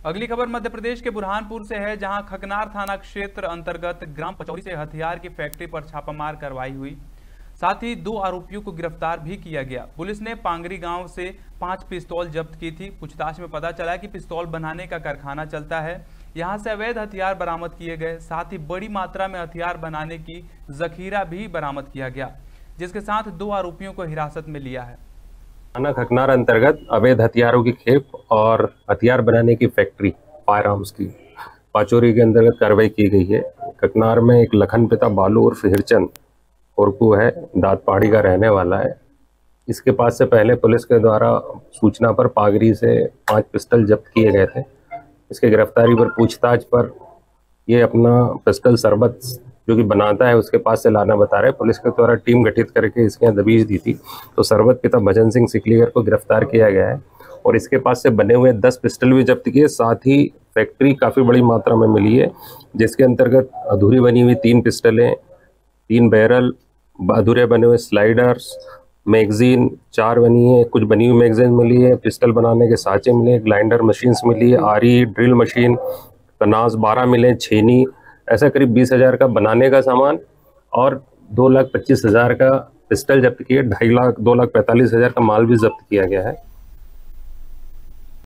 अगली खबर मध्य प्रदेश के बुरहानपुर से है, जहां खकनार थाना क्षेत्र अंतर्गत ग्राम पचौरी से हथियार की फैक्ट्री पर छापामार कार्रवाई हुई। साथ ही 2 आरोपियों को गिरफ्तार भी किया गया। पुलिस ने पांगरी गांव से 5 पिस्तौल जब्त की थी। पूछताछ में पता चला कि पिस्तौल बनाने का कारखाना चलता है। यहां से अवैध हथियार बरामद किए गए। साथ ही बड़ी मात्रा में हथियार बनाने की जखीरा भी बरामद किया गया, जिसके साथ 2 आरोपियों को हिरासत में लिया है। थाना खकनार अंतर्गत अवैध हथियारों की खेप और हथियार बनाने की फैक्ट्री फायर आर्म्स की पाचोरी के अंतर्गत कार्रवाई की गई है। खकनार में एक लखन पिता बालू उर्फ हिरचंद उर्फू है, दांत पहाड़ी का रहने वाला है। इसके पास से पहले पुलिस के द्वारा सूचना पर पागरी से 5 पिस्टल जब्त किए गए थे। इसके गिरफ्तारी पर पूछताछ पर ये अपना पिस्टल शरबत जो कि बनाता है उसके पास से लाना बता रहे हैं। पुलिस के द्वारा टीम गठित करके इसके यहाँ दबीश दी थी, तो शरबत पिता भजन सिंह सिकलीगर को गिरफ्तार किया गया है और इसके पास से बने हुए 10 पिस्टल भी जब्त किए। साथ ही फैक्ट्री काफ़ी बड़ी मात्रा में मिली है, जिसके अंतर्गत अधूरी बनी हुई 3 पिस्टलें, 3 बैरल, अधूरे बने हुए स्लाइडर्स, मैगजीन 4 बनी है, कुछ बनी हुई मैगजीन मिली है, पिस्टल बनाने के साँचे मिले, ग्राइंडर मशीन्स मिली है, आरी ड्रिल मशीन, कनास 12 मिले, छेनी, ऐसा करीब 20,000 का बनाने का सामान और 2,25,000 का पिस्टल जब्त किए। 2,45,000 का माल भी जब्त किया गया है।